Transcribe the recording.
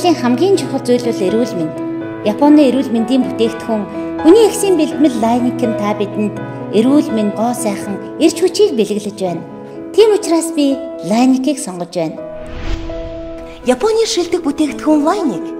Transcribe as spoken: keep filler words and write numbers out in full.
Английн хамгийн чухал зүйл бол эрүүл мэнд. Японы эрүүл мэндийн бүтээгдэхүүн хүний эхсийн бэлтгэл Лайникэн та бидэнд эрүүл мэнд, гоо сайхан, эрч хүчийг бэлгэлж байна. Тийм учраас би Лайникийг сонгож байна. Японы шилдэг бүтээгдэхүүн Лайник